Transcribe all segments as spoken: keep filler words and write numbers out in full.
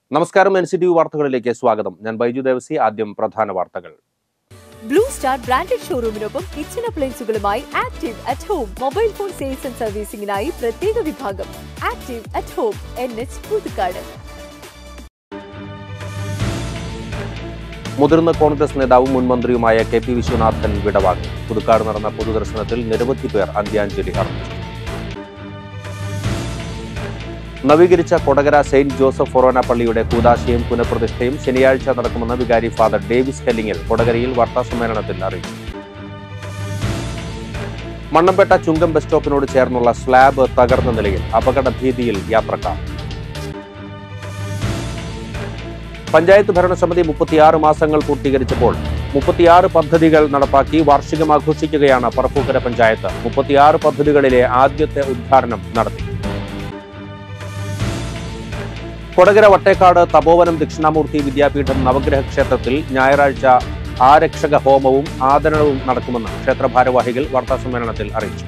നമസ്കാരം, N C T V വാർത്തകളിലേക്ക് സ്വാഗതം. ഞാൻ ബൈജു ദേവസി. ആദ്യം പ്രധാന വാർത്തകൾ. ബ്ലൂ സ്റ്റാർ ബ്രാൻഡഡ് ഷോറൂമിനൊപ്പം കിച്ചൺ അപ്ലയൻസുകളുമായി active at home mobile phone sales and സർവീസിംഗിനായി പ്രത്യേക വിഭാഗം. Active at home, N H Puthukkad. മുതിർന്ന കോൺഗ്രസ് നേതാവും മുൻ മന്ത്രിയുമായ കെ പി വിശ്വനാഥൻ വിടവാങ്ങി. പുതുക്കാട് നടന്ന പൊതുദർശനത്തിൽ നിരവധി പേർ അന്ത്യാഞ്ജലി അർപ്പിച്ചു. നവീകരിച്ച കൊടകര സെയിന്റ് ജോസഫ് ഫൊറോന പള്ളിയുടെ കൂദാശയും പുനഃപ്രതിഷ്ഠയും ശനിയാഴ്ച നടക്കുമെന്ന് വികാരി ഫാദർ ഡേവിസ് കല്ലിങ്ങൽ കൊടകരയിൽ വാർത്താസമ്മേളനത്തിൽ അറിയിച്ചു. മണ്ണമ്പേട്ട ചുങ്കം ബസ് സ്റ്റോപ്പിനോട് ചേർന്നുള്ള സ്ലാബ് തകർന്ന നിലയിൽ, അപകട ഭീതിയിൽ യാത്രക്കാർ. പഞ്ചായത്ത് ഭരണസമിതി മുപ്പത്തിയാറ് മാസങ്ങൾ പൂർത്തീകരിച്ചപ്പോൾ മുപ്പത്തിയാറ് പദ്ധതികൾ നടപ്പാക്കി വാർഷികം ആഘോഷിക്കുകയാണ് പറപ്പൂക്കര പഞ്ചായത്ത്. മുപ്പത്തിയാറ് പദ്ധതികളിലെ ആദ്യത്തെ ഉദ്ഘാടനം നടത്തി. കൊടകര വട്ടേക്കാട് തപോവനം ദക്ഷിണാമൂർത്തി വിദ്യാപീഠം നവഗ്രഹ ക്ഷേത്രത്തിൽ ഞായറാഴ്ച ആരക്ഷക ഹോമവും ആദരണവും നടക്കുമെന്ന് ക്ഷേത്ര ഭാരവാഹികൾ വാർത്താസമ്മേളനത്തിൽ അറിയിച്ചു.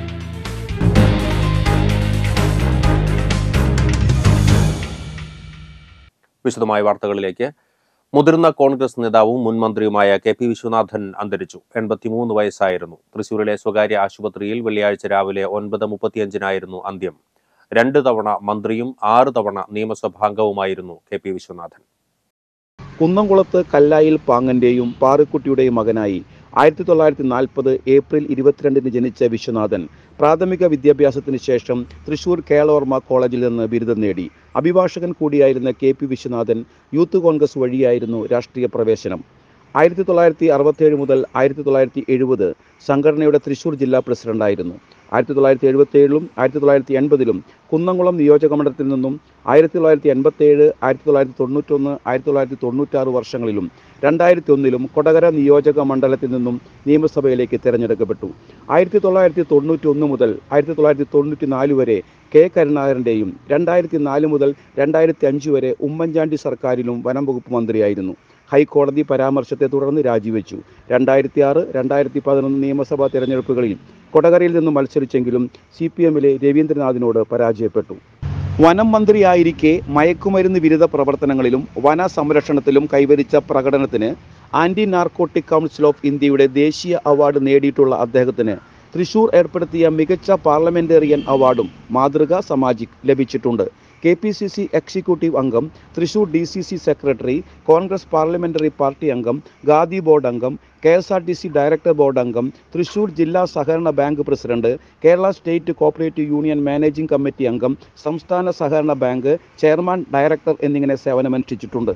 വിശദമായ വാർത്തകളിലേക്ക്. മുതിർന്ന കോൺഗ്രസ് നേതാവും മുൻ മന്ത്രിയുമായ കെ പി വിശ്വനാഥൻ അന്തരിച്ചു. എൺപത്തിമൂന്ന് വയസ്സായിരുന്നു. തൃശൂരിലെ സ്വകാര്യ ആശുപത്രിയിൽ വെള്ളിയാഴ്ച രാവിലെ ഒൻപത് മുപ്പത്തിയഞ്ചിനായിരുന്നു അന്ത്യം. രണ്ട് തവണ മന്ത്രിയും ആറ് തവണ നിയമസഭാംഗവുമായിരുന്നു കെ പി വിശ്വനാഥൻ. കുന്നംകുളത്ത് കല്ലായിൽ പാങ്ങന്റെയും പാറുക്കുട്ടിയുടെയും മകനായി ആയിരത്തി തൊള്ളായിരത്തി നാൽപ്പത് ഏപ്രിൽ ഇരുപത്തിരണ്ടിന് ജനിച്ച വിശ്വനാഥൻ പ്രാഥമിക വിദ്യാഭ്യാസത്തിന് ശേഷം തൃശൂർ കേളവർമ്മ കോളേജിൽ നിന്ന് ബിരുദം നേടി. അഭിഭാഷകൻ കൂടിയായിരുന്ന K P Viswanathan youth Congress വഴിയായിരുന്നു രാഷ്ട്രീയ പ്രവേശനം. ആയിരത്തി തൊള്ളായിരത്തി അറുപത്തിയേഴ് മുതൽ ആയിരത്തി തൊള്ളായിരത്തി എഴുപത് സംഘടനയുടെ തൃശൂർ ജില്ലാ പ്രസിഡന്റായിരുന്നു. ആയിരത്തി തൊള്ളായിരത്തി എഴുപത്തി ഏഴിലും ആയിരത്തി തൊള്ളായിരത്തി എൺപതിലും കുന്നംകുളം നിയോജക മണ്ഡലത്തിൽ നിന്നും ആയിരത്തി തൊള്ളായിരത്തി എൺപത്തി ഏഴ് ആയിരത്തി തൊള്ളായിരത്തി തൊണ്ണൂറ്റൊന്ന് ആയിരത്തി തൊള്ളായിരത്തി തൊണ്ണൂറ്റാറ് വർഷങ്ങളിലും രണ്ടായിരത്തി ഒന്നിലും കൊടകര നിയോജക മണ്ഡലത്തിൽ നിന്നും നിയമസഭയിലേക്ക് തിരഞ്ഞെടുക്കപ്പെട്ടു. ആയിരത്തി തൊള്ളായിരത്തി തൊണ്ണൂറ്റി ഒന്ന് മുതൽ ആയിരത്തി തൊള്ളായിരത്തി തൊണ്ണൂറ്റി നാല് വരെ കെ കരുണാകരൻ്റെയും രണ്ടായിരത്തി നാല് മുതൽ രണ്ടായിരത്തി അഞ്ച് വരെ ഉമ്മൻചാണ്ടി സർക്കാരിലും വനം വകുപ്പ് മന്ത്രിയായിരുന്നു. ഹൈക്കോടതി പരാമർശത്തെ തുടർന്ന് രാജിവെച്ചു. രണ്ടായിരത്തി ആറ് രണ്ടായിരത്തി പതിനൊന്ന് നിയമസഭാ തെരഞ്ഞെടുപ്പുകളിൽ കൊടകരയിൽ നിന്ന് മത്സരിച്ചെങ്കിലും സി പി എമ്മിലെ രവീന്ദ്രനാഥിനോട് പരാജയപ്പെട്ടു. വനം മന്ത്രിയായിരിക്കെ മയക്കുമരുന്ന് വിരുദ്ധ പ്രവർത്തനങ്ങളിലും വന സംരക്ഷണത്തിലും കൈവരിച്ച പ്രകടനത്തിന് ആന്റി നാർക്കോട്ടിക് കൗൺസിൽ ഓഫ് ഇന്ത്യയുടെ ദേശീയ അവാർഡ് നേടിയിട്ടുള്ള അദ്ദേഹത്തിന് തൃശൂർ ഏർപ്പെടുത്തിയ മികച്ച പാർലമെന്റേറിയൻ അവാർഡും മാതൃകാ സമാജിക് ലഭിച്ചിട്ടുണ്ട്. K P C C executive അംഗം, Thrissur D C C secretary, Congress parliamentary party അംഗം, ഖാദി ബോർഡ് അംഗം, K S R T C director board അംഗം, തൃശൂർ ജില്ലാ സഹകരണ bank president, Kerala state cooperative union managing committee അംഗം, സംസ്ഥാന സഹകരണ ബാങ്ക് ചെയർമാൻ, ഡയറക്ടർ എന്നിങ്ങനെ സേവനമനുഷ്ഠിച്ചിട്ടുണ്ട്.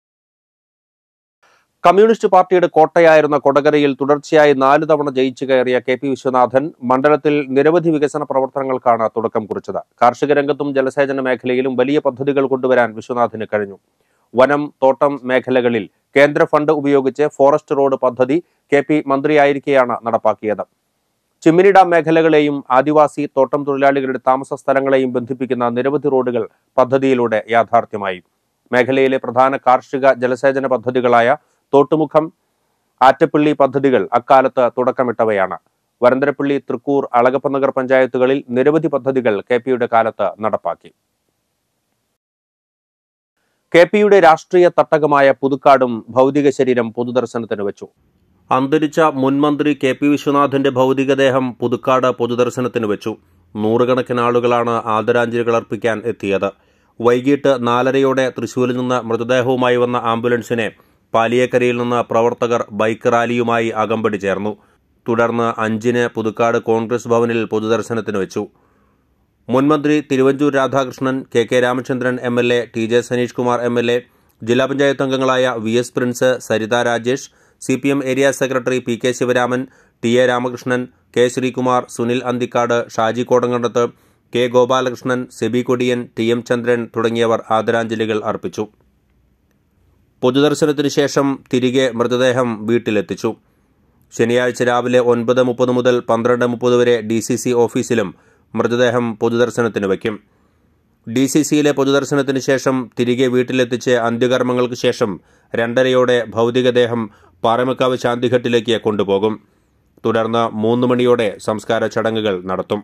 കമ്മ്യൂണിസ്റ്റ് പാർട്ടിയുടെ കോട്ടയായിരുന്ന കൊടകരയിൽ തുടർച്ചയായി നാല് തവണ ജയിച്ചു കയറിയ കെ പി വിശ്വനാഥൻ മണ്ഡലത്തിൽ നിരവധി വികസന പ്രവർത്തനങ്ങൾക്കാണ് തുടക്കം കുറിച്ചത്. കാർഷിക രംഗത്തും ജലസേചന മേഖലയിലും വലിയ പദ്ധതികൾ കൊണ്ടുവരാൻ വിശ്വനാഥന് കഴിഞ്ഞു. വനം, തോട്ടം മേഖലകളിൽ കേന്ദ്ര ഫണ്ട് ഉപയോഗിച്ച് ഫോറസ്റ്റ് റോഡ് പദ്ധതി കെ പി മന്ത്രിയായിരിക്കെയാണ് നടപ്പാക്കിയത്. ചിമ്മിനി ഡാം മേഖലകളെയും ആദിവാസി തോട്ടം തൊഴിലാളികളുടെ താമസ സ്ഥലങ്ങളെയും ബന്ധിപ്പിക്കുന്ന നിരവധി റോഡുകൾ പദ്ധതിയിലൂടെ യാഥാർത്ഥ്യമായി. മേഖലയിലെ പ്രധാന കാർഷിക ജലസേചന പദ്ധതികളായ തോട്ടുമുഖം, ആറ്റപ്പള്ളി പദ്ധതികൾ അക്കാലത്ത് തുടക്കമിട്ടവയാണ്. വരന്തരപ്പള്ളി, തൃക്കൂർ, അളഗപ്പനഗർ പഞ്ചായത്തുകളിൽ നിരവധി പദ്ധതികൾ കെ പിയുടെ കാലത്ത് നടപ്പാക്കി. കെ പിയുടെ രാഷ്ട്രീയ തട്ടകമായ പുതുക്കാടും ഭൗതിക ശരീരം പൊതുദർശനത്തിന് വെച്ചു. അന്തരിച്ച മുൻമന്ത്രി കെ പി വിശ്വനാഥന്റെ ഭൗതികദേഹം പുതുക്കാട് പൊതുദർശനത്തിന് വെച്ചു. നൂറുകണക്കിന് ആളുകളാണ് ആദരാഞ്ജലികൾ അർപ്പിക്കാൻ എത്തിയത്. വൈകിട്ട് നാലരയോടെ തൃശൂരിൽ നിന്ന് മൃതദേഹവുമായി വന്ന ആംബുലൻസിനെ പാലിയേക്കരയിൽ നിന്ന് പ്രവർത്തകർ ബൈക്ക് റാലിയുമായി അകമ്പടി ചേർന്നു. തുടർന്ന് അഞ്ചിന് പുതുക്കാട് കോൺഗ്രസ് ഭവനിൽ പൊതുദർശനത്തിന് വെച്ചു. മുൻമന്ത്രി Thiruvanchoor Radhakrishnan, K K Ramachandran M L A, T J Saneesh Kumar M L A, ജില്ലാ പഞ്ചായത്ത് അംഗങ്ങളായ V S Prince, Saritha Rajesh, C P M area secretary P K Sivaraman, T A Ramakrishnan, K Sreekumar, Sunil Anthikkad, Shaji Kodankandath, K Gopalakrishnan, Seby Kodiyan, T M Chandran തുടങ്ങിയവർ ആദരാഞ്ജലികൾ അർപ്പിച്ചു. പൊതുദർശനത്തിനു ശേഷം തിരികെ മൃതദേഹം വീട്ടിലെത്തിച്ചു. ശനിയാഴ്ച രാവിലെ ഒൻപത് മുപ്പത് മുതൽ പന്ത്രണ്ട് മുപ്പത് വരെ ഡി സി സി ഓഫീസിലും മൃതദേഹം പൊതുദർശനത്തിന് വയ്ക്കും. ഡി സി സിയിലെ പൊതുദർശനത്തിന് ശേഷം തിരികെ വീട്ടിലെത്തിച്ച് അന്ത്യകർമ്മങ്ങൾക്ക് ശേഷം രണ്ടരയോടെ ഭൗതികദേഹം പാറമേക്കാവ് ശാന്തിഘട്ടിലേക്ക് കൊണ്ടുപോകും. തുടർന്ന് മൂന്ന് മണിയോടെ സംസ്കാര ചടങ്ങുകൾ നടത്തും.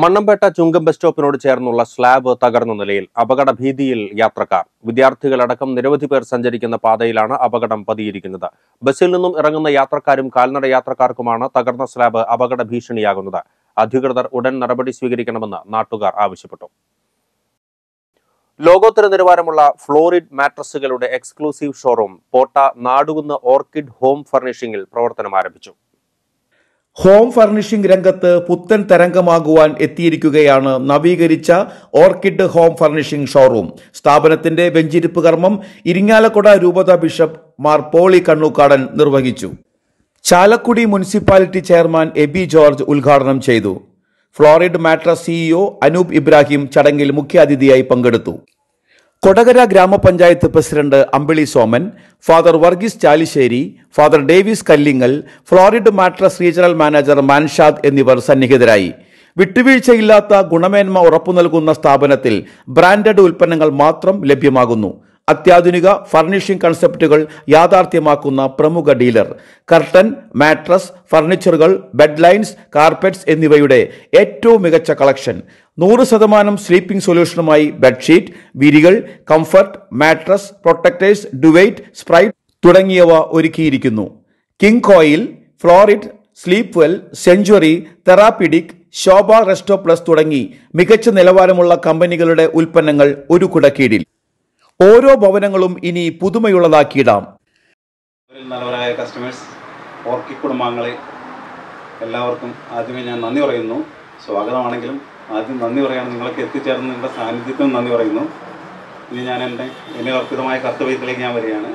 മണ്ണമ്പേട്ട ചുങ്കം ബസ് സ്റ്റോപ്പിനോട് ചേർന്നുള്ള സ്ലാബ് തകർന്ന നിലയിൽ അപകട ഭീതിയിൽ യാത്രക്കാർ. വിദ്യാർത്ഥികളടക്കം നിരവധി പേർ സഞ്ചരിക്കുന്ന പാതയിലാണ് അപകടം പതിയിരിക്കുന്നത്. ബസ്സിൽ നിന്നും ഇറങ്ങുന്ന യാത്രക്കാരും കാൽനട യാത്രക്കാർക്കുമാണ് തകർന്ന സ്ലാബ് അപകട ഭീഷണിയാകുന്നത്. അധികൃതർ ഉടൻ നടപടി സ്വീകരിക്കണമെന്ന് നാട്ടുകാർ ആവശ്യപ്പെട്ടു. ലോകോത്തര നിലവാരമുള്ള ഫ്ലോറിഡ് മാട്രസുകളുടെ exclusive showroom Potta Nadukunnu orchid home ഫർണിഷിംഗിൽ പ്രവർത്തനം ആരംഭിച്ചു. ഹോം ഫർണിഷിംഗ് രംഗത്ത് പുത്തൻ തരംഗമാകുവാൻ എത്തിയിരിക്കുകയാണ് നവീകരിച്ച ഓർക്കിഡ് ഹോം ഫർണിഷിംഗ് ഷോറൂം. സ്ഥാപനത്തിന്റെ വെഞ്ചിരിപ്പ് കർമ്മം ഇരിങ്ങാലക്കുട രൂപത ബിഷപ്പ് മാർ പോളി കണ്ണൂക്കാടൻ നിർവഹിച്ചു. Chalakudy municipality chairman Aby George ഉദ്ഘാടനം ചെയ്തു. Florid mattress CEO Anoop Ibrahim ചടങ്ങിൽ മുഖ്യാതിഥിയായി പങ്കെടുത്തു. കൊടകര ഗ്രാമപഞ്ചായത്ത് president Ambili Soman, father Varghese Chalissery, father Davis Kallingal, Florid mattress regional manager Manshad എന്നിവർ സന്നിഹിതരായി. വിട്ടുവീഴ്ചയില്ലാത്ത ഗുണമേന്മ ഉറപ്പു നൽകുന്ന സ്ഥാപനത്തിൽ ബ്രാൻഡഡ് ഉൽപ്പന്നങ്ങൾ മാത്രം ലഭ്യമാകുന്നു. അത്യാധുനിക ഫർണിഷിംഗ് കൺസെപ്റ്റുകൾ യാഥാർത്ഥ്യമാക്കുന്ന പ്രമുഖ ഡീലർ. കർട്ടൻ, മാട്രസ്, ഫർണിച്ചറുകൾ, ബെഡ് ലൈൻസ്, കാർപ്പറ്റ്സ് എന്നിവയുടെ ഏറ്റവും മികച്ച കളക്ഷൻ. നൂറ് ശതമാനം സ്ലീപ്പിംഗ് സൊല്യൂഷനുമായി ബെഡ്ഷീറ്റ്, വിരികൾ, comfort, mattress, protectors, duvet, spread തുടങ്ങിയവ ഒരുക്കിയിരിക്കുന്നു. King coil, Florid, sleep well, century, therapeutic, Sobha resto plus തുടങ്ങി മികച്ച നിലവാരമുള്ള കമ്പനികളുടെ ഉൽപ്പന്നങ്ങൾ ഒരു കുടക്കീഴിൽ. ഓരോ ഭവനങ്ങളും ഇനി പുതുമയുള്ളതാക്കിയിടാം. നല്ലവരായ കസ്റ്റമേഴ്സ്, ഓർക്കിഡ് കുടുംബാംഗങ്ങളെ എല്ലാവർക്കും ആദ്യമേ ഞാൻ നന്ദി പറയുന്നു. സ്വാഗതമാണെങ്കിലും ആദ്യം നന്ദി പറയാണ്. നിങ്ങളൊക്കെ എത്തിച്ചേർന്ന് നിങ്ങളുടെ സാന്നിധ്യത്തിനും നന്ദി പറയുന്നു. ഇനി ഞാൻ എൻ്റെ എന്നെ അർപ്പിതമായ കർത്തവ്യത്തിലേക്ക് ഞാൻ വരികയാണ്.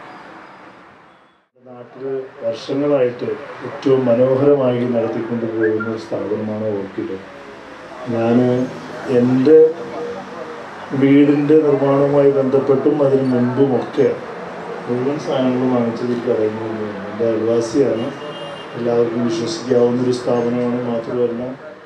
നാട്ടിൽ വർഷങ്ങളായിട്ട് ഏറ്റവും മനോഹരമായി നടത്തിക്കൊണ്ട് പോകുന്ന ഒരു സ്ഥാപനമാണ് ഓർക്കിഡ്. ഞാൻ എൻ്റെ വീടിൻ്റെ നിർമ്മാണവുമായി ബന്ധപ്പെട്ടും അതിന് മുൻപുമൊക്കെ മുഴുവൻ സാധനങ്ങളും വാങ്ങിച്ചതിൽ പറയുന്നത് എൻ്റെ അയൽവാസിയാണ്. എല്ലാവർക്കും വിശ്വസിക്കാവുന്നൊരു സ്ഥാപനമാണ്. മാത്രമല്ല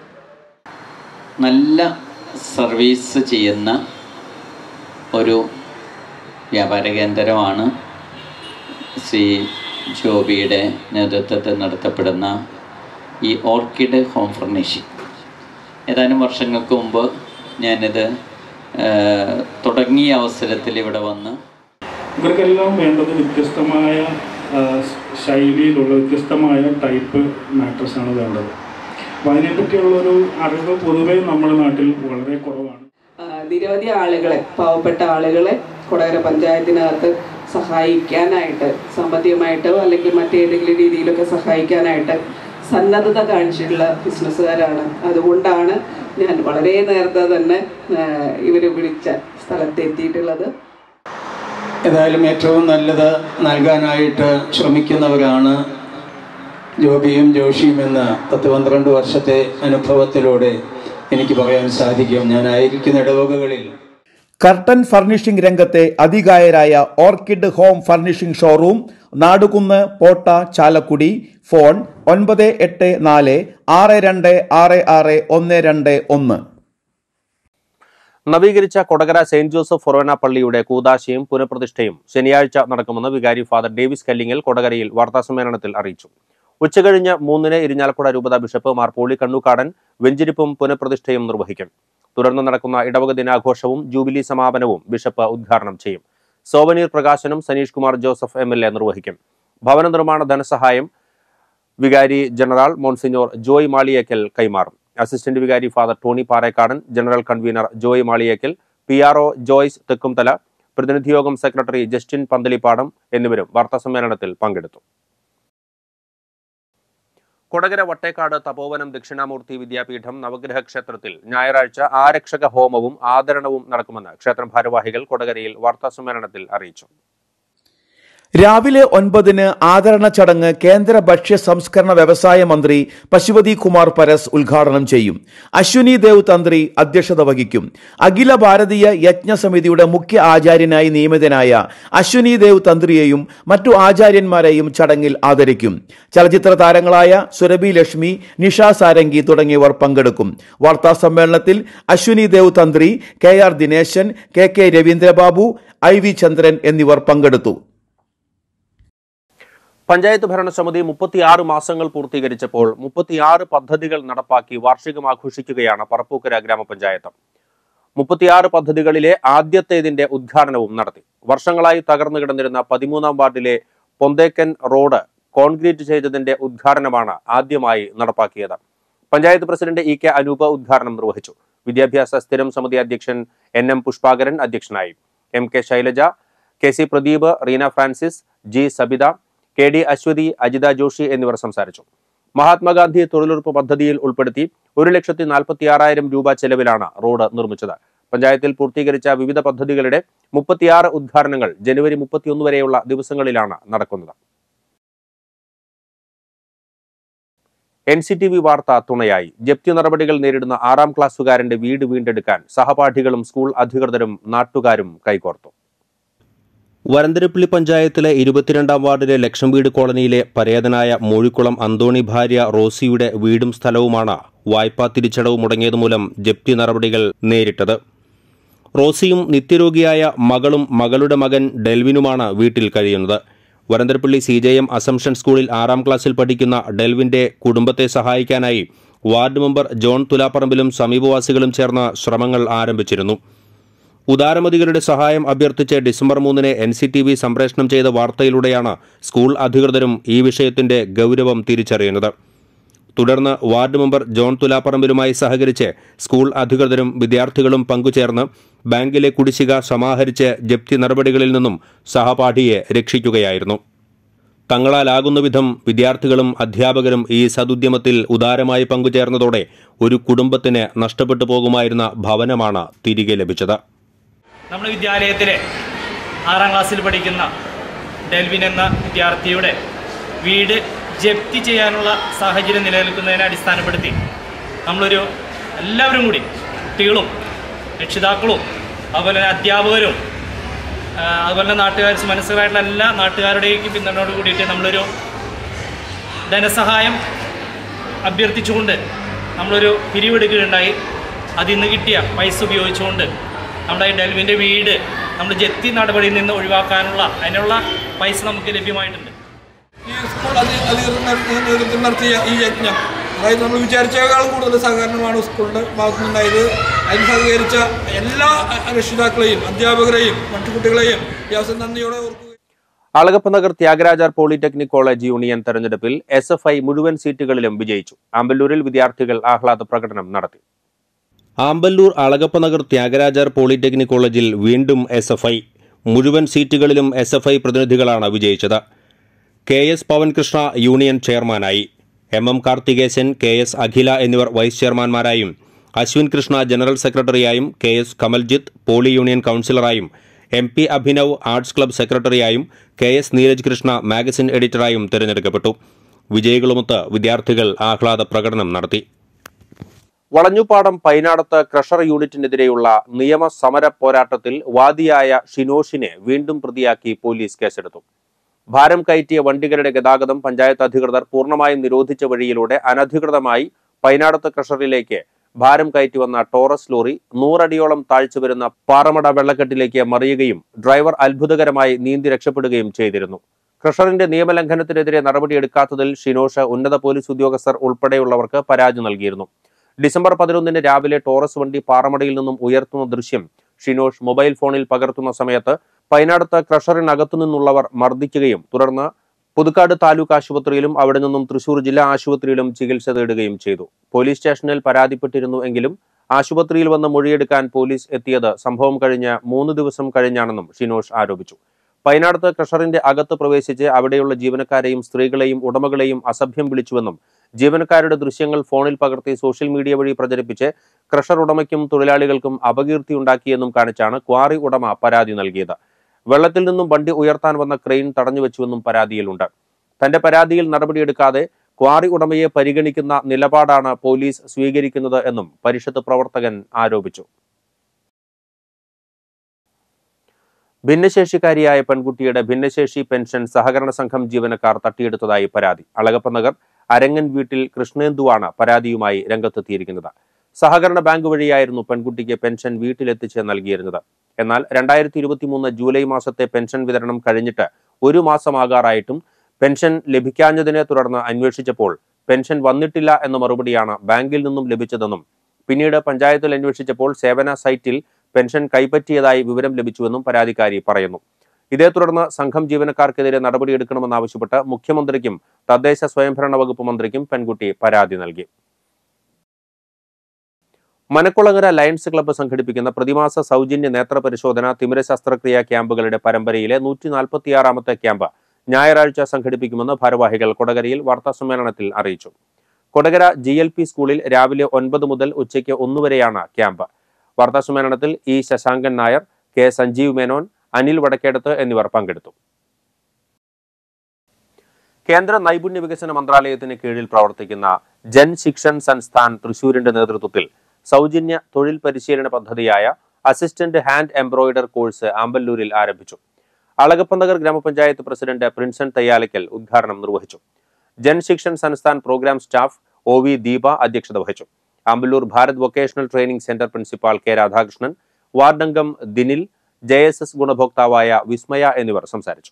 നല്ല സർവീസ് ചെയ്യുന്ന ഒരു വ്യാപാര കേന്ദ്രമാണ് ശ്രീ ജോബിയുടെ നേതൃത്വത്തിൽ നടത്തപ്പെടുന്ന ഈ ഓർക്കിഡ് ഹോം ഫർണിഷിംഗ്. ഏതാനും വർഷങ്ങൾക്ക് മുമ്പ് ഞാനിത് തുടങ്ങിയ അവസരത്തിൽ ഇവിടെ വന്ന് ഇവർക്കെല്ലാം വേണ്ടത് വ്യത്യസ്തമായ ശൈലിയിലുള്ള വ്യത്യസ്തമായ ടൈപ്പ് മാട്രസാണ് വേണ്ടത്. അപ്പോൾ അതിനെപ്പറ്റിയുള്ളൊരു അറിവ് പൊതുവേ നമ്മുടെ നാട്ടിൽ വളരെ കുറവാണ്. നിരവധി ആളുകളെ, പാവപ്പെട്ട ആളുകളെ കൊടകര പഞ്ചായത്തിനകത്ത് സഹായിക്കാനായിട്ട്, സാമ്പത്തികമായിട്ടോ അല്ലെങ്കിൽ മറ്റേതെങ്കിലും രീതിയിലൊക്കെ സഹായിക്കാനായിട്ട് സന്നദ്ധത കാണിച്ചിട്ടുള്ള ബിസിനസ്സുകാരാണ്. അതുകൊണ്ടാണ് ഞാൻ വളരെ നേരത്തെ തന്നെ ഇവർ വിളിച്ച സ്ഥലത്തെത്തിയിട്ടുള്ളത്. ഏതായാലും ഏറ്റവും നല്ലത് നൽകാനായിട്ട് ശ്രമിക്കുന്നവരാണ് ജോബിയും ജോഷിയും എന്ന പത്ത് പന്ത്രണ്ട് വർഷത്തെ അനുഭവത്തിലൂടെ എനിക്ക് പറയാൻ സാധിക്കും. ഞാനായിരിക്കുന്ന ഇടവകകളിൽ കർട്ടൻ ഫർണിഷിംഗ് രംഗത്തെ അതികായരായ orchid home furnishing showroom Nadukunnu Potta Chalakudy. Phone ഒൻപത് എട്ട് നാല് ആറ് രണ്ട് ആറ് ആറ് ഒന്ന് രണ്ട് ഒന്ന്. നവീകരിച്ച കൊടകര സെന്റ് ജോസഫ് ഫൊറോന പള്ളിയുടെ കൂദാശയും പുനഃപ്രതിഷ്ഠയും ശനിയാഴ്ച നടക്കുമെന്ന് വികാരി ഫാദർ ഡേവിസ് കല്ലിങ്ങൽ കൊടകരയിൽ വാർത്താസമ്മേളനത്തിൽ അറിയിച്ചു. ഉച്ചകഴിഞ്ഞ് മൂന്നിന് ഇരിഞ്ഞാലക്കുട രൂപത ബിഷപ്പ് മാർ പോളി കണ്ണൂക്കാടൻ വെഞ്ചിരിപ്പും പുനഃപ്രതിഷ്ഠയും നിർവഹിക്കും. തുടർന്ന് നടക്കുന്ന ഇടവക ദിനാഘോഷവും ജൂബിലി സമാപനവും ബിഷപ്പ് ഉദ്ഘാടനം ചെയ്യും. സോവനീർ പ്രകാശനം Saneesh Kumar Joseph M L A നിർവഹിക്കും. ഭവന നിർമ്മാണ ധനസഹായം വികാരി ജനറൽ മോൺസിഞ്ഞോർ ജോയ് മാളിയേക്കൽ കൈമാറും. അസിസ്റ്റന്റ് വികാരി father Tony Parekkadan, general convener Joy Maliyekkal, P R O Joyce Thekkumthala, പ്രതിനിധിയോഗം സെക്രട്ടറി ജസ്റ്റിൻ പന്തലിപ്പാടം എന്നിവരും വാർത്താസമ്മേളനത്തിൽ പങ്കെടുത്തു. കൊടകര വട്ടേക്കാട് തപോവനം ദക്ഷിണാമൂർത്തി വിദ്യാപീഠം നവഗ്രഹ ക്ഷേത്രത്തിൽ ഞായറാഴ്ച ആരക്ഷക ഹോമവും ആദരണവും നടക്കുമെന്ന് ക്ഷേത്രം ഭാരവാഹികൾ കൊടകരയിൽ വാർത്താസമ്മേളനത്തിൽ അറിയിച്ചു. രാവിലെ ഒൻപതിന് ആദരണ ചടങ്ങ് കേന്ദ്ര ഭക്ഷ്യ സംസ്കരണ വ്യവസായ മന്ത്രി പശുപതി കുമാർ പരസ് ഉദ്ഘാടനം ചെയ്യും. അശ്വിനി ദേവ് തന്ത്രി അധ്യക്ഷത വഹിക്കും. അഖില ഭാരതീയ യജ്ഞ സമിതിയുടെ മുഖ്യ ആചാര്യനായി നിയമിതനായ അശ്വിനി ദേവ് തന്ത്രിയെയും മറ്റു ആചാര്യന്മാരെയും ചടങ്ങിൽ ആദരിക്കും. ചലച്ചിത്ര താരങ്ങളായ സുരഭി ലക്ഷ്മി, നിഷ സാരംഗി തുടങ്ങിയവർ പങ്കെടുക്കും. വാർത്താ സമ്മേളനത്തിൽ Ashwini Dev Thantri, K R Dineshan, K K Raveendrababu, I V Chandran എന്നിവർ പങ്കെടുത്തു. പഞ്ചായത്ത് ഭരണസമിതി മുപ്പത്തിയാറ് മാസങ്ങൾ പൂർത്തീകരിച്ചപ്പോൾ മുപ്പത്തിയാറ് പദ്ധതികൾ നടപ്പാക്കി വാർഷികം ആഘോഷിക്കുകയാണ് പറപ്പൂക്കര ഗ്രാമപഞ്ചായത്ത്. മുപ്പത്തിയാറ് പദ്ധതികളിലെ ആദ്യത്തേതിന്റെ ഉദ്ഘാടനവും നടത്തി. വർഷങ്ങളായി തകർന്നു കിടന്നിരുന്ന പതിമൂന്നാം വാർഡിലെ പൊന്തേക്കൻ റോഡ് കോൺക്രീറ്റ് ചെയ്തതിന്റെ ഉദ്ഘാടനമാണ് ആദ്യമായി നടപ്പാക്കിയത്. Panchayat president E K Anoop ഉദ്ഘാടനം നിർവഹിച്ചു. വിദ്യാഭ്യാസ സ്ഥിരം സമിതി അധ്യക്ഷൻ എൻ എം പുഷ്പാകരൻ അധ്യക്ഷനായി. M K Shailaja, K C Pradeep, Reena Francis, G Sabitha, K D Aswathi, Ajitha Joshi എന്നിവർ സംസാരിച്ചു. മഹാത്മാഗാന്ധി തൊഴിലുറപ്പ് പദ്ധതിയിൽ ഉൾപ്പെടുത്തി ഒരു ലക്ഷത്തി നാൽപ്പത്തി ആറായിരം രൂപ ചെലവിലാണ് റോഡ് നിർമ്മിച്ചത്. പഞ്ചായത്തിൽ പൂർത്തീകരിച്ച വിവിധ പദ്ധതികളുടെ മുപ്പത്തിയാറ് ഉദ്ഘാടനങ്ങൾ ജനുവരി മുപ്പത്തിയൊന്ന് വരെയുള്ള ദിവസങ്ങളിലാണ് നടക്കുന്നത്. എൻ സി ടി വി വാർത്ത തുണയായി. ജപ്തി നടപടികൾ നേരിടുന്ന ആറാം ക്ലാസ്സുകാരന്റെ വീട് വീണ്ടെടുക്കാൻ സഹപാഠികളും സ്കൂൾ അധികൃതരും നാട്ടുകാരും കൈകോർത്തു. വരന്തരപ്പള്ളി പഞ്ചായത്തിലെ ഇരുപത്തിരണ്ടാം വാർഡിലെ ലക്ഷം വീട് കോളനിയിലെ പരേതനായ മൂഴിക്കുളം അന്തോണി ഭാര്യ റോസിയുടെ വീടും സ്ഥലവുമാണ് വായ്പാ തിരിച്ചടവ് മുടങ്ങിയതുമൂലം ജപ്തി നടപടികൾ നേരിട്ടത്. റോസിയും നിത്യരോഗിയായ മകളും മകളുടെ മകൻ ഡെൽവിനുമാണ് വീട്ടിൽ കഴിയുന്നത്. Varantharappilly C J M Assumption സ്കൂളിൽ ആറാം ക്ലാസ്സിൽ പഠിക്കുന്ന ഡെൽവിന്റെ കുടുംബത്തെ സഹായിക്കാനായി വാർഡ് മെമ്പർ ജോൺ തുലാപ്പറമ്പിലും സമീപവാസികളും ചേർന്ന് ശ്രമങ്ങൾ ആരംഭിച്ചിരുന്നു. ഉദാരമതികളുടെ സഹായം അഭ്യർത്ഥിച്ച് ഡിസംബർ മൂന്നിന് എൻ സി ടി വി സംപ്രേഷണം ചെയ്ത വാർത്തയിലൂടെയാണ് സ്കൂൾ അധികൃതരും ഈ വിഷയത്തിന്റെ ഗൗരവം തിരിച്ചറിയുന്നത്. തുടർന്ന് വാർഡ് മെമ്പർ ജോൺ തുലാപ്പറമ്പിലുമായി സഹകരിച്ച് സ്കൂൾ അധികൃതരും വിദ്യാർത്ഥികളും പങ്കുചേർന്ന് ബാങ്കിലെ കുടിശ്ശിക സമാഹരിച്ച് ജപ്തി നടപടികളിൽ നിന്നും സഹപാഠിയെ രക്ഷിക്കുകയായിരുന്നു. തങ്ങളാലാകുന്ന വിധം വിദ്യാർത്ഥികളും അധ്യാപകരും ഈ സദുദ്യമത്തിൽ ഉദാരമായി പങ്കുചേർന്നതോടെ ഒരു കുടുംബത്തിന് നഷ്ടപ്പെട്ടു പോകുമായിരുന്ന ഭവനമാണ് തിരികെ ലഭിച്ചത്. നമ്മുടെ വിദ്യാലയത്തിലെ ആറാം ക്ലാസ്സിൽ പഠിക്കുന്ന ഡെൽവിൻ എന്ന വിദ്യാർത്ഥിയുടെ വീട് ജപ്തി ചെയ്യാനുള്ള സാഹചര്യം നിലനിൽക്കുന്നതിനെ അടിസ്ഥാനപ്പെടുത്തി നമ്മളൊരു എല്ലാവരും കൂടി കുട്ടികളും രക്ഷിതാക്കളും അതുപോലെ തന്നെ അധ്യാപകരും അതുപോലെ തന്നെ നാട്ടുകാർ മനസ്സിലായിട്ടുള്ള എല്ലാ നാട്ടുകാരുടെയും പിന്തുണയോട് കൂടിയിട്ട് നമ്മളൊരു ധനസഹായം അഭ്യർത്ഥിച്ചുകൊണ്ട് നമ്മളൊരു പിരിവെടുക്കുകയുണ്ടായി. അതിൽ നിന്ന് കിട്ടിയ പൈസ ഉപയോഗിച്ചുകൊണ്ട് നമ്മുടെ ഡെൽവിൻ്റെ വീട് നമ്മൾ ജപ്തി നടപടിയിൽ നിന്ന് ഒഴിവാക്കാനുള്ള അതിനുള്ള പൈസ നമുക്ക് ലഭ്യമായിട്ടുണ്ട്. ഈ സ്കൂൾ അധികൃതർ നേതൃത്വം നടത്തിയ ഈ യജ്ഞം അതായത് നമ്മൾ വിചാരിച്ചേക്കാളും കൂടുതൽ സഹകരണമാണ് സ്കൂളിൻ്റെ ഭാഗത്തുനിന്നുണ്ടായത്. അതിന് സഹകരിച്ച എല്ലാ രക്ഷിതാക്കളെയും അധ്യാപകരെയും മറ്റു കുട്ടികളെയും ഈ അവസരം നന്ദിയോടെ ഓർക്കുക. Alagappanagar Thyagarajar polytechnic college union തെരഞ്ഞെടുപ്പിൽ എസ് എഫ് ഐ മുഴുവൻ സീറ്റുകളിലും വിജയിച്ചു. ആമ്പല്ലൂരിൽ വിദ്യാർത്ഥികൾ ആഹ്ലാദ പ്രകടനം നടത്തി. ആമ്പല്ലൂർ അളഗപ്പനഗർ ത്യാഗരാജാർ പോളിടെക്നിക് കോളേജിൽ വീണ്ടും എസ് എഫ് ഐ മുഴുവൻ സീറ്റുകളിലും എസ് എഫ് ഐ പ്രതിനിധികളാണ് വിജയിച്ചത്. കെ എസ് പവൻകൃഷ്ണ യൂണിയൻ ചെയർമാനായി, M M Karthikesan, K S Akhila എന്നിവർ വൈസ് ചെയർമാൻമാരായും, അശ്വിൻ കൃഷ്ണ ജനറൽ സെക്രട്ടറിയായും, K S Kamaljith poly union കൌൺസിലറായും, M P Abhinav arts club സെക്രട്ടറിയായും, K S Neeraj Krishna magazine എഡിറ്ററായും തിരഞ്ഞെടുക്കപ്പെട്ടു. വിജയികളുമൊത്ത് വിദ്യാർത്ഥികൾ ആഹ്ലാദ പ്രകടനം നടത്തി. വളഞ്ഞുപാടം പൈനാടത്ത് ക്രഷർ യൂണിറ്റിനെതിരെയുള്ള നിയമസമര പോരാട്ടത്തിൽ വാദിയായ ഷിനോഷിനെ വീണ്ടും പ്രതിയാക്കി പോലീസ് കേസെടുത്തു. ഭാരം കയറ്റിയ വണ്ടികളുടെ ഗതാഗതം പഞ്ചായത്ത് അധികൃതർ പൂർണ്ണമായും നിരോധിച്ച വഴിയിലൂടെ അനധികൃതമായി പൈനാടത്ത് ക്രഷറിലേക്ക് ഭാരം കയറ്റി വന്ന ടോറസ് ലോറി നൂറടിയോളം താഴ്ച വരുന്ന പാറമട വെള്ളക്കെട്ടിലേക്ക് മറിയുകയും ഡ്രൈവർ അത്ഭുതകരമായി നീന്തി രക്ഷപ്പെടുകയും ചെയ്തിരുന്നു. ക്രഷറിന്റെ നിയമലംഘനത്തിനെതിരെ നടപടിയെടുക്കാത്തതിൽ ഷിനോഷ് ഉന്നത പോലീസ് ഉദ്യോഗസ്ഥർ ഉൾപ്പെടെയുള്ളവർക്ക് പരാതി നൽകിയിരുന്നു. ഡിസംബർ പതിനൊന്നിന് രാവിലെ ടോറസ് വണ്ടി പാറമടയിൽ നിന്നും ഉയർത്തുന്ന ദൃശ്യം ഷിനോഷ് മൊബൈൽ ഫോണിൽ പകർത്തുന്ന സമയത്ത് പൈനാടത്ത് ക്രഷറിനകത്തു നിന്നുള്ളവർ മർദ്ദിക്കുകയും തുടർന്ന് പുതുക്കാട് താലൂക്ക് ആശുപത്രിയിലും അവിടെ നിന്നും തൃശൂർ ജില്ലാ ആശുപത്രിയിലും ചികിത്സ തേടുകയും ചെയ്തു. പോലീസ് സ്റ്റേഷനിൽ പരാതിപ്പെട്ടിരുന്നു എങ്കിലും ആശുപത്രിയിൽ വന്ന് മൊഴിയെടുക്കാൻ പോലീസ് എത്തിയത് സംഭവം കഴിഞ്ഞ് മൂന്ന് ദിവസം കഴിഞ്ഞാണെന്നും ഷിനോഷ് ആരോപിച്ചു. പൈനാടത്ത് ക്രഷറിന്റെ അകത്ത് പ്രവേശിച്ച് അവിടെയുള്ള ജീവനക്കാരെയും സ്ത്രീകളെയും ഉടമകളെയും അസഭ്യം വിളിച്ചുവെന്നും ജീവനക്കാരുടെ ദൃശ്യങ്ങൾ ഫോണിൽ പകർത്തി സോഷ്യൽ മീഡിയ വഴി പ്രചരിപ്പിച്ച് ക്രഷർ ഉടമയ്ക്കും തൊഴിലാളികൾക്കും അപകീർത്തിയുണ്ടാക്കിയെന്നും കാണിച്ചാണ് ക്വാറി ഉടമ പരാതി നൽകിയത്. വെള്ളത്തിൽ നിന്നും വണ്ടി ഉയർത്താൻ വന്ന ക്രെയിൻ തടഞ്ഞുവെച്ചുവെന്നും പരാതിയിലുണ്ട്. തന്റെ പരാതിയിൽ നടപടിയെടുക്കാതെ ക്വാറി ഉടമയെ പരിഗണിക്കുന്ന നിലപാടാണ് പോലീസ് സ്വീകരിക്കുന്നത് എന്നും പരിഷത്ത് പ്രവർത്തകൻ ആരോപിച്ചു. ഭിന്നശേഷിക്കാരിയായ പെൺകുട്ടിയുടെ ഭിന്നശേഷി പെൻഷൻ സഹകരണ സംഘം ജീവനക്കാർ തട്ടിയെടുത്തതായി പരാതി. അളഗപ്പനഗർ അരങ്ങൻ വീട്ടിൽ കൃഷ്ണേന്ദുവാണ് പരാതിയുമായി രംഗത്തെത്തിയിരിക്കുന്നത്. സഹകരണ ബാങ്ക് വഴിയായിരുന്നു പെൺകുട്ടിക്ക് പെൻഷൻ വീട്ടിലെത്തിച്ച് നൽകിയിരുന്നത്. എന്നാൽ രണ്ടായിരത്തി ഇരുപത്തി മൂന്ന് ജൂലൈ മാസത്തെ പെൻഷൻ വിതരണം കഴിഞ്ഞിട്ട് ഒരു മാസമാകാറായിട്ടും പെൻഷൻ ലഭിക്കാഞ്ഞതിനെ തുടർന്ന് അന്വേഷിച്ചപ്പോൾ പെൻഷൻ വന്നിട്ടില്ല എന്ന മറുപടിയാണ് ബാങ്കിൽ നിന്നും ലഭിച്ചതെന്നും പിന്നീട് പഞ്ചായത്തിൽ അന്വേഷിച്ചപ്പോൾ സേവന സൈറ്റിൽ പെൻഷൻ കൈപ്പറ്റിയതായി വിവരം ലഭിച്ചുവെന്നും പരാതിക്കാരി പറയുന്നു. ഇതേ തുടർന്ന് സംഘം ജീവനക്കാർക്കെതിരെ നടപടിയെടുക്കണമെന്നാവശ്യപ്പെട്ട് മുഖ്യമന്ത്രിക്കും തദ്ദേശ സ്വയംഭരണ വകുപ്പ് മന്ത്രിക്കും പെൺകുട്ടി പരാതി നൽകി. മനക്കുളങ്ങര ലയൺസ് ക്ലബ്ബ് സംഘടിപ്പിക്കുന്ന പ്രതിമാസ സൗജന്യ നേത്ര പരിശോധന തിമിര ശസ്ത്രക്രിയാ ക്യാമ്പുകളുടെ പരമ്പരയിലെ നൂറ്റി നാൽപ്പത്തിയാറാമത്തെ ക്യാമ്പ് ഞായറാഴ്ച സംഘടിപ്പിക്കുമെന്ന് ഭാരവാഹികൾ കൊടകരയിൽ വാർത്താസമ്മേളനത്തിൽ അറിയിച്ചു. കൊടകര ജി എൽ പി സ്കൂളിൽ രാവിലെ ഒൻപത് മുതൽ ഉച്ചയ്ക്ക് ഒന്നുവരെയാണ് ക്യാമ്പ്. വാർത്താസമ്മേളനത്തിൽ ഇ ശശാങ്കൻ നായർ, കെ സഞ്ജീവ് മേനോൻ, അനിൽ വടക്കേടത്ത് എന്നിവർ പങ്കെടുത്തു. കേന്ദ്ര നൈപുണ്യ വികസന മന്ത്രാലയത്തിന് കീഴിൽ പ്രവർത്തിക്കുന്ന ജൻ ശിക്ഷൻ സംസ്ഥാൻ തൃശൂരിന്റെ നേതൃത്വത്തിൽ സൗജന്യ തൊഴിൽ പരിശീലന പദ്ധതിയായ അസിസ്റ്റന്റ് ഹാൻഡ് എംബ്രോയിഡർ കോഴ്സ് ആമ്പല്ലൂരിൽ ആരംഭിച്ചു. അളകപ്പന്തകർ ഗ്രാമപഞ്ചായത്ത് പ്രസിഡന്റ് പ്രിൻസൺ തയ്യാലക്കൽ ഉദ്ഘാടനം നിർവഹിച്ചു. Jan Shikshan Sansthan program staff O V Deepa അധ്യക്ഷത വഹിച്ചു. Amballur Bharat vocational training centre principal K Radhakrishnan, വാർഡംഗം ദിനിൽ, ജെ എസ് എസ് ഗുണഭോക്താവായ വിസ്മയ എന്നിവർ സംസാരിച്ചു.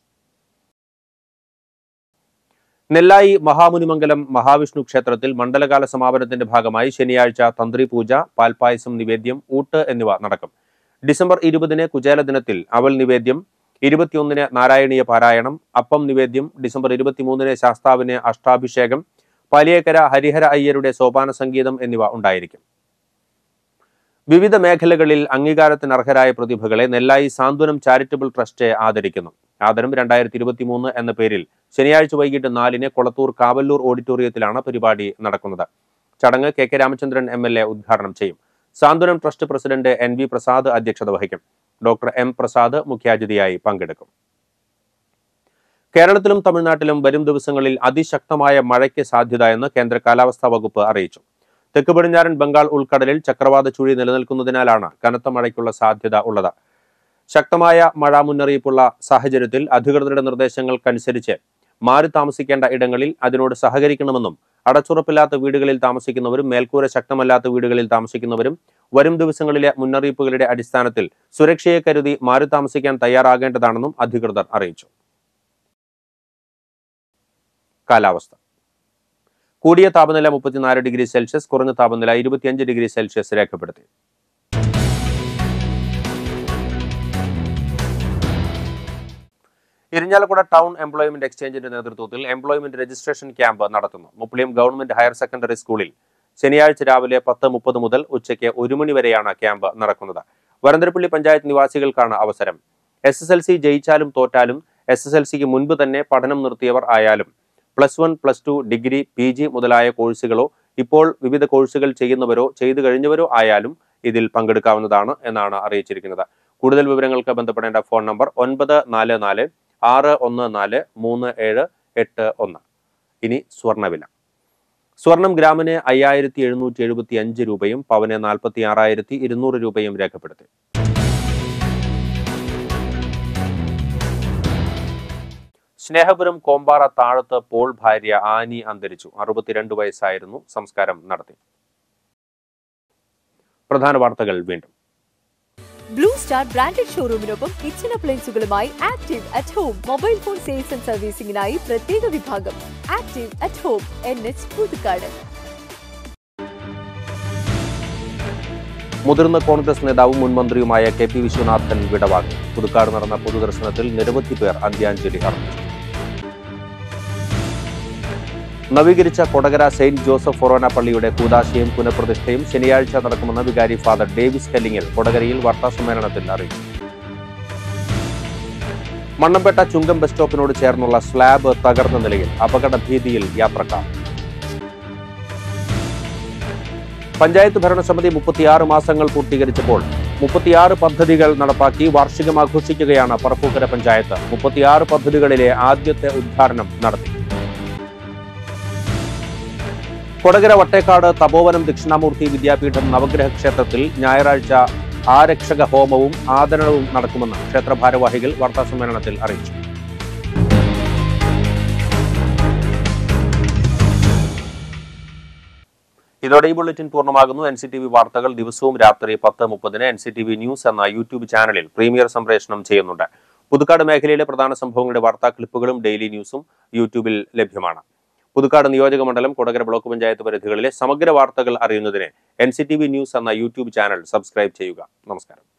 നെല്ലായി മഹാമുനിമംഗലം മഹാവിഷ്ണു ക്ഷേത്രത്തിൽ മണ്ഡലകാല സമാപനത്തിന്റെ ഭാഗമായി ശനിയാഴ്ച തന്ത്രി പൂജ, പാൽപായസം നിവേദ്യം, ഊട്ട് എന്നിവ നടക്കും. ഡിസംബർ ഇരുപതിന് കുചേല ദിനത്തിൽ അവൽ നിവേദ്യം, ഇരുപത്തിയൊന്നിന് നാരായണീയ പാരായണം, അപ്പം നിവേദ്യം, ഡിസംബർ ഇരുപത്തിമൂന്നിന് ശാസ്താവിന് അഷ്ടാഭിഷേകം, പാലിയേക്കര ഹരിഹര അയ്യരുടെ സോപാന സംഗീതം എന്നിവ ഉണ്ടായിരിക്കും. വിവിധ മേഖലകളിൽ അംഗീകാരത്തിന് അർഹരായ പ്രതിഭകളെ നെല്ലായി സാന്ത്വനം ചാരിറ്റബിൾ ട്രസ്റ്റ് ആദരിക്കുന്നു. ആദരം രണ്ടായിരത്തി ഇരുപത്തി മൂന്ന് എന്ന പേരിൽ ശനിയാഴ്ച വൈകിട്ട് നാലിന് കൊളത്തൂർ കാവല്ലൂർ ഓഡിറ്റോറിയത്തിലാണ് പരിപാടി നടക്കുന്നത്. ചടങ്ങ് K K Ramachandran M L A ഉദ്ഘാടനം ചെയ്യും. സാന്ത്വനം trust president N V Prasad അധ്യക്ഷത വഹിക്കും. ഡോക്ടർ എം പ്രസാദ് മുഖ്യാതിഥിയായി പങ്കെടുക്കും. കേരളത്തിലും തമിഴ്നാട്ടിലും വരും ദിവസങ്ങളിൽ അതിശക്തമായ മഴയ്ക്ക് സാധ്യത എന്ന് കേന്ദ്ര കാലാവസ്ഥാ വകുപ്പ് അറിയിച്ചു. തെക്ക് പടിഞ്ഞാറൻ ബംഗാൾ ഉൾക്കടലിൽ ചക്രവാത ചുഴി നിലനിൽക്കുന്നതിനാലാണ് കനത്ത മഴയ്ക്കുള്ള സാധ്യത ഉള്ളത്. ശക്തമായ മഴ മുന്നറിയിപ്പുള്ള സാഹചര്യത്തിൽ അധികൃതരുടെ നിർദ്ദേശങ്ങൾക്കനുസരിച്ച് മാറി താമസിക്കേണ്ട ഇടങ്ങളിൽ അതിനോട് സഹകരിക്കണമെന്നും അടച്ചുറപ്പില്ലാത്ത വീടുകളിൽ താമസിക്കുന്നവരും മേൽക്കൂര ശക്തമല്ലാത്ത വീടുകളിൽ താമസിക്കുന്നവരും വരും ദിവസങ്ങളിലെ മുന്നറിയിപ്പുകളുടെ അടിസ്ഥാനത്തിൽ സുരക്ഷയെ കരുതി മാറി താമസിക്കാൻ തയ്യാറാകേണ്ടതാണെന്നും അധികൃതർ അറിയിച്ചു. കാലാവസ്ഥ. കൂടിയ താപനില മുപ്പത്തിനാല് ഡിഗ്രി സെൽഷ്യസ്, കുറഞ്ഞ താപനില ഇരുപത്തിയഞ്ച് ഡിഗ്രി സെൽഷ്യസ് രേഖപ്പെടുത്തി. ഇരിഞ്ഞാലക്കുട ടൗൺ എംപ്ലോയ്മെന്റ് എക്സ്ചേഞ്ചിന്റെ നേതൃത്വത്തിൽ എംപ്ലോയ്മെന്റ് രജിസ്ട്രേഷൻ ക്യാമ്പ് നടത്തുന്നു. മുപ്ലിം ഗവൺമെന്റ് ഹയർ സെക്കൻഡറി സ്കൂളിൽ ശനിയാഴ്ച രാവിലെ പത്ത് മുപ്പത് മുതൽ ഉച്ചയ്ക്ക് ഒരു മണി വരെയാണ് ക്യാമ്പ് നടക്കുന്നത്. വരന്തരപ്പള്ളി പഞ്ചായത്ത് നിവാസികൾക്കാണ് അവസരം. എസ് എസ് എൽ സി ജയിച്ചാലും തോറ്റാലും എസ് എസ് എൽ സിക്ക് മുൻപ് തന്നെ പഠനം നിർത്തിയവർ ആയാലും plus one, plus two, degree, P G മുതലായ കോഴ്സുകളോ ഇപ്പോൾ വിവിധ കോഴ്സുകൾ ചെയ്യുന്നവരോ ചെയ്തു കഴിഞ്ഞവരോ ആയാലും ഇതിൽ പങ്കെടുക്കാവുന്നതാണ് എന്നാണ് അറിയിച്ചിരിക്കുന്നത്. കൂടുതൽ വിവരങ്ങൾക്ക് ബന്ധപ്പെടേണ്ട ഫോൺ നമ്പർ ഒൻപത് നാല് നാല് ആറ് ഒന്ന് നാല് മൂന്ന് ഏഴ് എട്ട് ഒന്ന്. ഇനി സ്വർണ്ണവില. സ്വർണം ഗ്രാമിന് അയ്യായിരത്തി എഴുന്നൂറ്റി എഴുപത്തി അഞ്ച് രൂപയും പവന് നാൽപ്പത്തി ആറായിരത്തി ഇരുന്നൂറ് രൂപയും രേഖപ്പെടുത്തി. സ്നേഹപുരം കോമ്പാറ താഴത്ത് പോൾ ഭാര്യ ആനി അന്തരിച്ചു. അറുപത്തിരണ്ട് വയസ്സായിരുന്നു. സംസ്കാരം നടത്തി. പ്രധാന വാർത്തകൾ വീണ്ടും. ബ്ലൂ സ്റ്റാർ ബ്രാൻഡഡ് ഷോറൂമിനൊപ്പം കിച്ചൺ അപ്ലയൻസുകളുമായി active at home mobile phone sales and സർവീസിംഗിനായി പ്രത്യേക വിഭാഗം. Active at home, N H Puthukkad. മുതിർന്ന കോൺഗ്രസ് നേതാവും മുൻ മന്ത്രിയുമായ കെ പി വിശ്വനാഥൻ വിടവാങ്ങി. പുതുക്കാട് നടന്ന പൊതുദർശനത്തിൽ നിരവധി പേർ അന്ത്യാഞ്ജലി അർപ്പിച്ചു. നവീകരിച്ച കൊടകര സെയിന്റ് ജോസഫ് ഫൊറോന പള്ളിയുടെ കൂദാശയും പുനഃപ്രതിഷ്ഠയും ശനിയാഴ്ച നടക്കുമെന്ന് വികാരി ഫാദർ ഡേവിസ് കല്ലിങ്ങൽ കൊടകരയിൽ വാർത്താസമ്മേളനത്തിൽ അറിയിച്ചു. മണ്ണമ്പേട്ട ചുങ്കം ബസ് സ്റ്റോപ്പിനോട് ചേർന്നുള്ള സ്ലാബ് തകർന്ന നിലയിൽ, അപകട ഭീതിയിൽ യാത്രക്കാർ. പഞ്ചായത്ത് ഭരണസമിതി മുപ്പത്തിയാറ് മാസങ്ങൾ പൂർത്തീകരിച്ചപ്പോൾ മുപ്പത്തിയാറ് പദ്ധതികൾ നടപ്പാക്കി വാർഷികം ആഘോഷിക്കുകയാണ് പറപ്പൂക്കര പഞ്ചായത്ത്. മുപ്പത്തിയാറ് പദ്ധതികളിലെ ആദ്യത്തെ ഉദ്ഘാടനം നടത്തി. കൊടകര വട്ടേക്കാട് തപോവനം ദക്ഷിണാമൂർത്തി വിദ്യാപീഠം നവഗ്രഹ ക്ഷേത്രത്തിൽ ഞായറാഴ്ച ആരക്ഷക ഹോമവും ആദരണവും നടക്കുമെന്ന് ക്ഷേത്ര ഭാരവാഹികൾ വാർത്താസമ്മേളനത്തിൽ അറിയിച്ചു. ഇതോടെ ഈ ബുള്ളറ്റിൻ പൂർണ്ണമാകുന്നു. എൻ സി ടി വി വാർത്തകൾ ദിവസവും രാത്രി പത്ത് മുപ്പതിന് N C T V news എന്ന യൂട്യൂബ് ചാനലിൽ പ്രീമിയർ സംപ്രേഷണം ചെയ്യുന്നുണ്ട്. പുതുക്കാട് മേഖലയിലെ പ്രധാന സംഭവങ്ങളുടെ വാർത്താ ക്ലിപ്പുകളും ഡെയിലി ന്യൂസും യൂട്യൂബിൽ ലഭ്യമാണ്. പുതുക്കാട് നിയോജക മണ്ഡലം, കൊടകര ബ്ലോക്ക് പഞ്ചായത്ത് പരിധികളിലെ സമഗ്ര വാർത്തകൾ അറിയുന്നതിന് N C T V news എന്ന യൂട്യൂബ് ചാനൽ സബ്സ്ക്രൈബ് ചെയ്യുക. നമസ്കാരം.